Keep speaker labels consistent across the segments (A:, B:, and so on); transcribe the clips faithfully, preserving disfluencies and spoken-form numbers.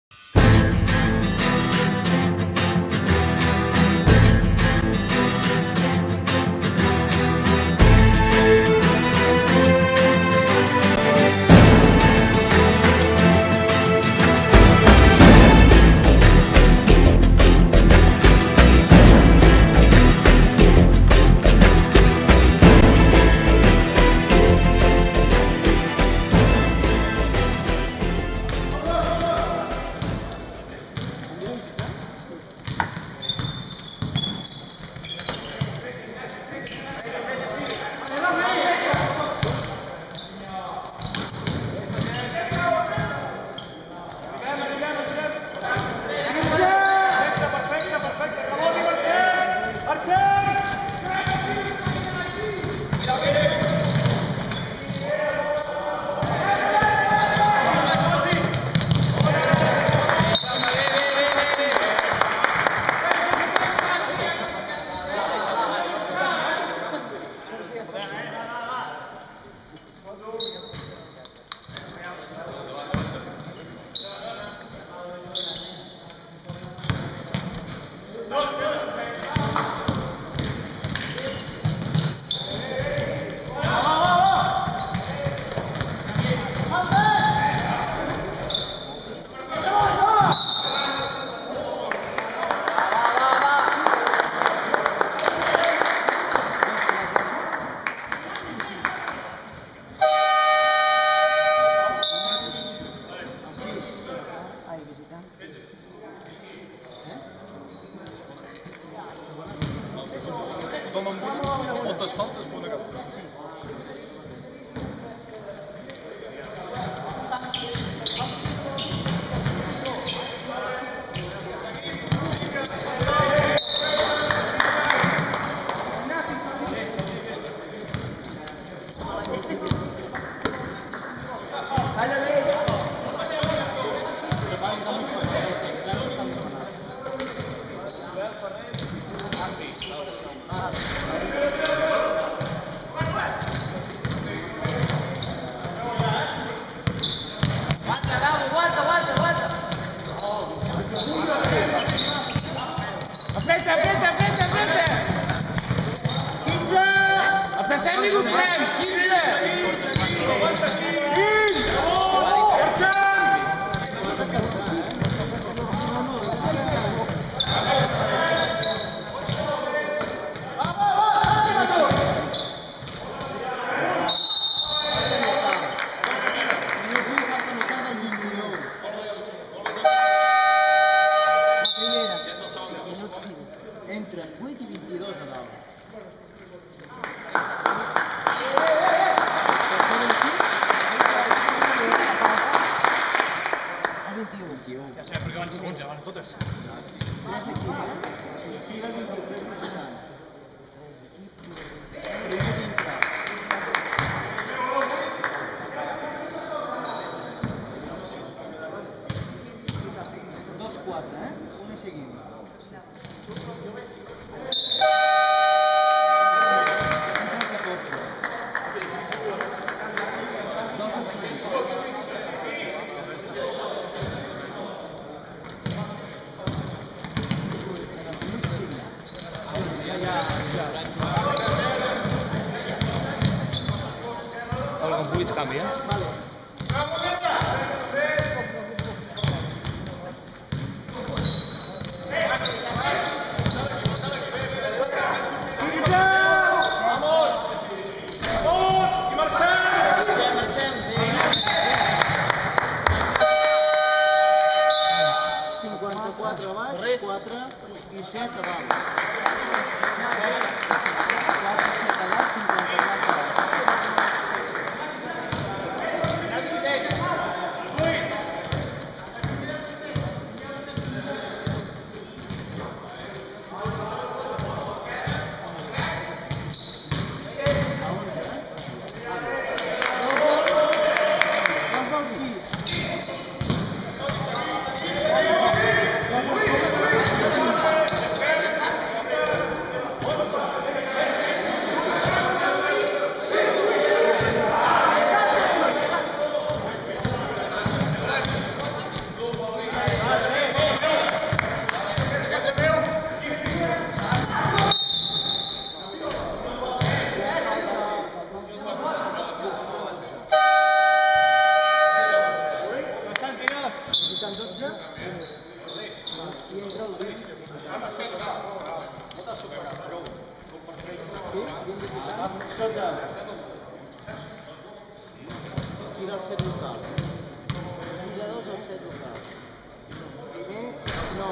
A: Moltes faltes per una cap.
B: Aspetta, aspetta, aspetta, aspetta! Aspetta, mi comprendo!
C: Entra vuit i vint-i-dos a dalt. A vint-i-u.
A: Ja sabem perquè van segons, ja van totes.
C: tres d'equip, eh? Sí, sí, va vint-i-tres visitant. tres d'equip, primer dintre. dos quatre, eh? Una seguim.
A: Algo com puguis canviar.
C: cinquanta-quatre a baix, quatre i set a dalt. quatre, set a dalt, cinquanta-quatre a baix. Tira el set local. Tira dos al set local. No.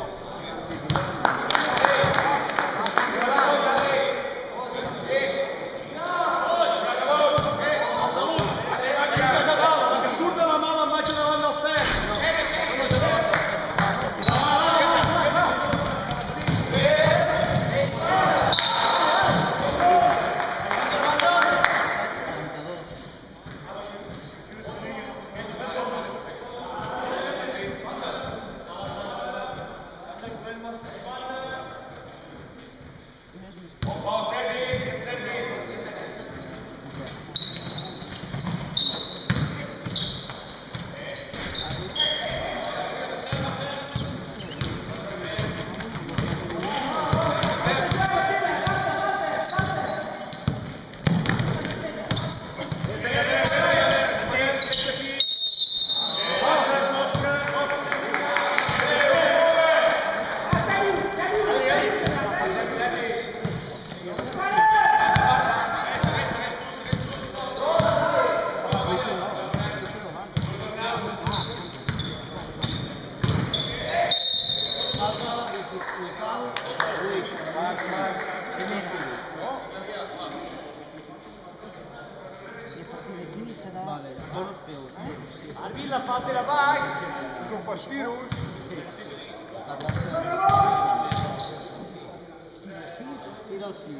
B: Arbit, la falta de baix.
D: Són pas tiros.
C: Tira el sis.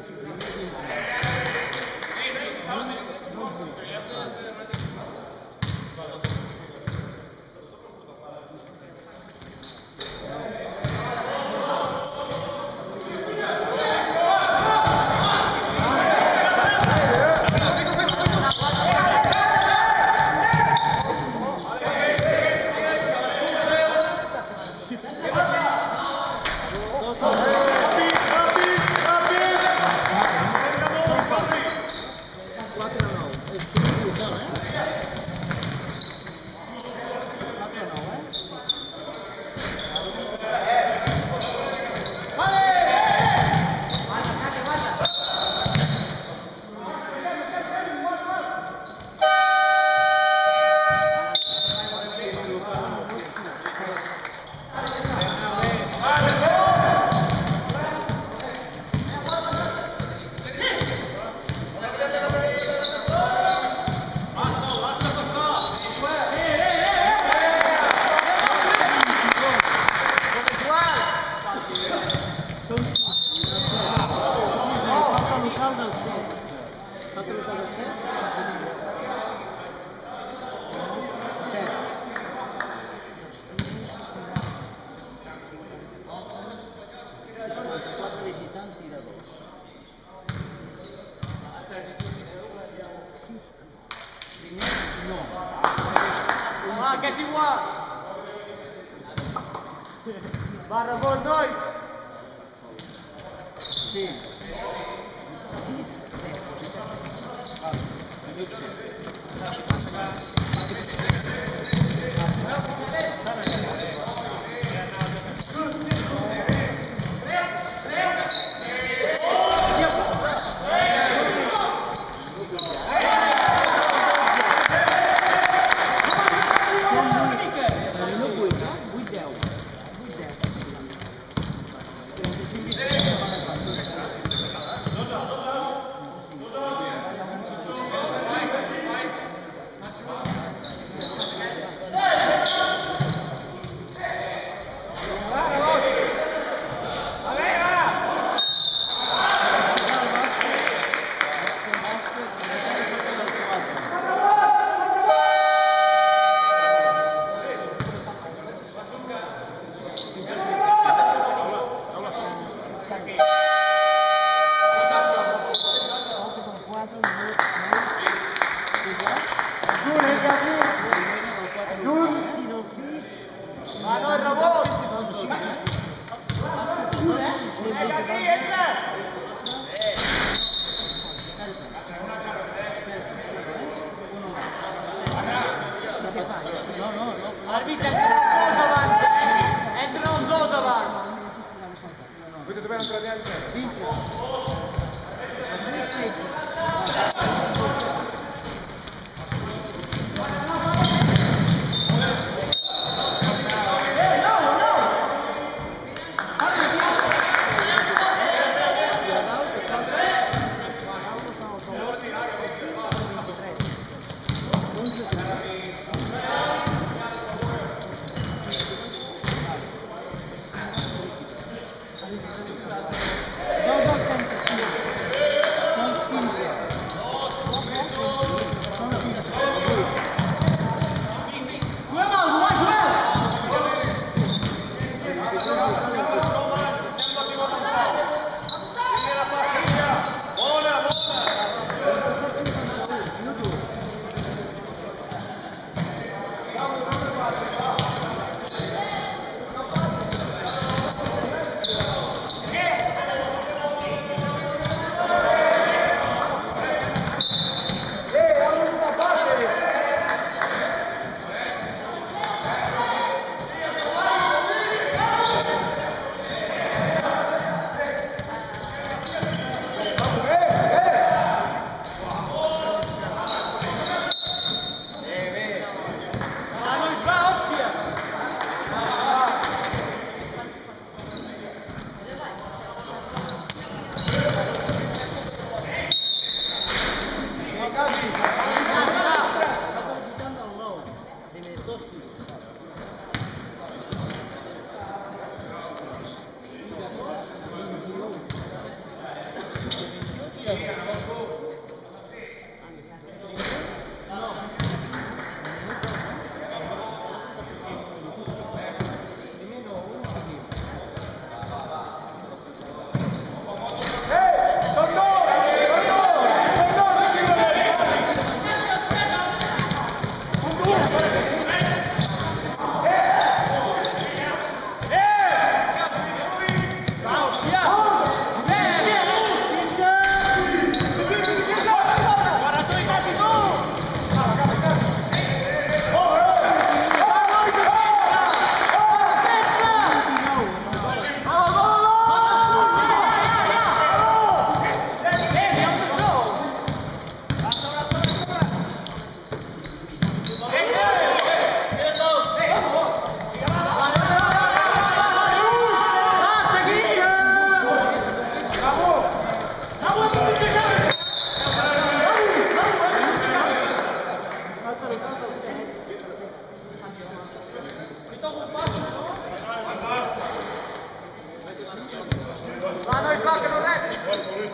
B: Ah, aquest igual. Barra bord, noi.
C: Sí. sis.
B: Va, noi, rebot.
C: Sí, sí, sí.
B: Vinga, aquí, entra.
C: No, no, no.
B: Àrbitre, entra els dos abans. Entren els dos abans.
D: Avete dove entrare al
C: Dintre.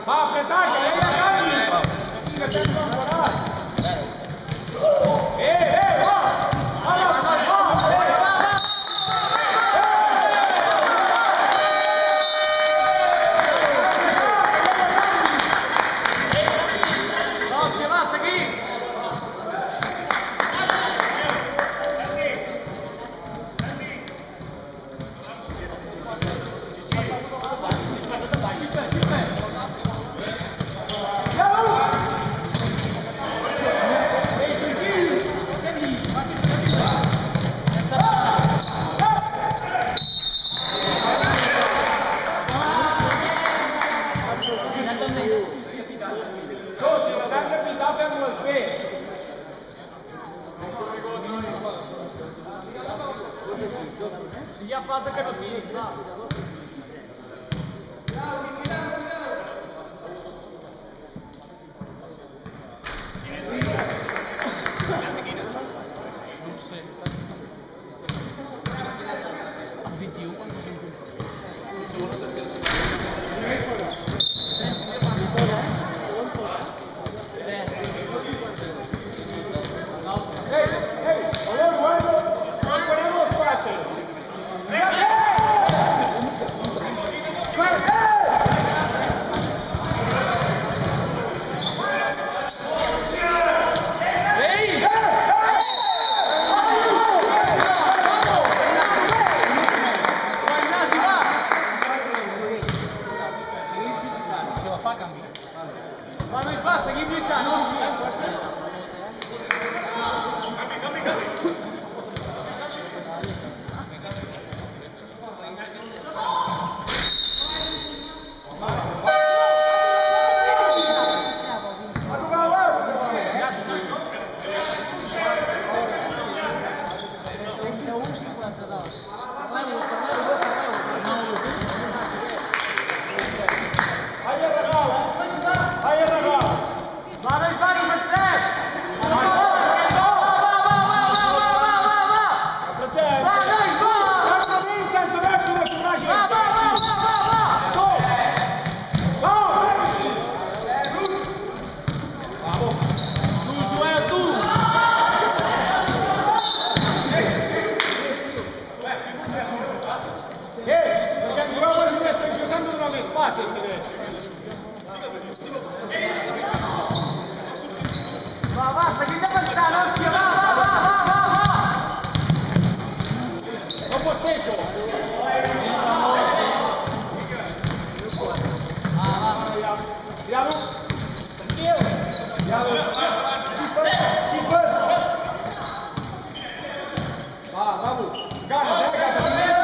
D: Va a apretar, que ahí acá. Sigue siendo un moral. ¡Eh, eh, va! ¡Vamos, vamos, vamos!
B: Vamos, que va, seguir. Ya falta que nos siga. Vamos, va, seguir gritando. Vamos, vamos, Mercedes! Va, va, va, va, va, va, va, va! Va, dai, va! Va, va, va, va, va! Tu, Joel, tu!
D: Eh, perché ancora oggi mi stai chiusando dalle spazi, stai
B: Va, va, seguite avanzando, va, va, va, va, va, va!
D: Dopo il peso! Piano! Piano! Va, vamos! Gana, gana!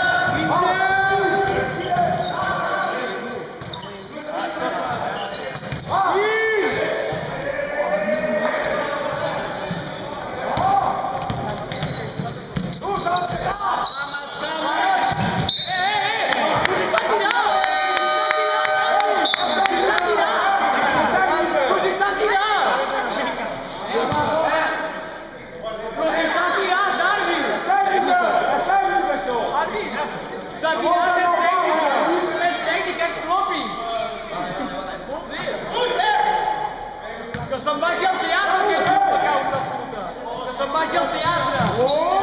B: Se'n vagi al teatre, que tu, me cau una puta! Que se'n vagi al teatre!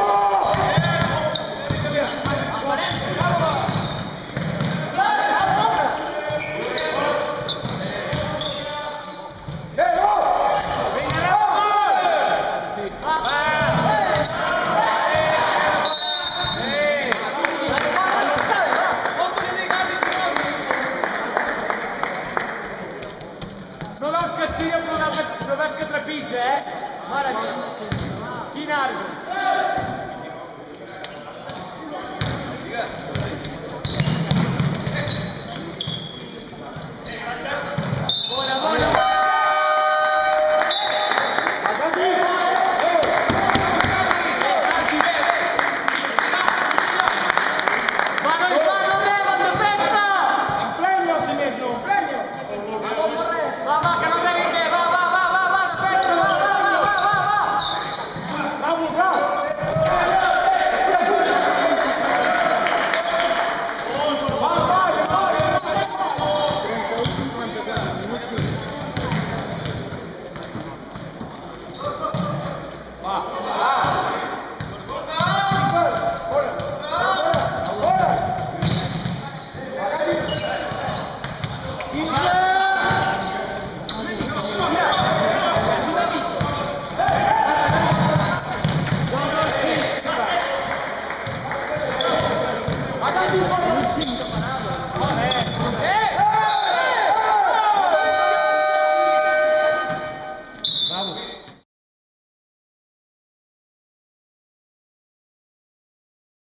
B: Thank you.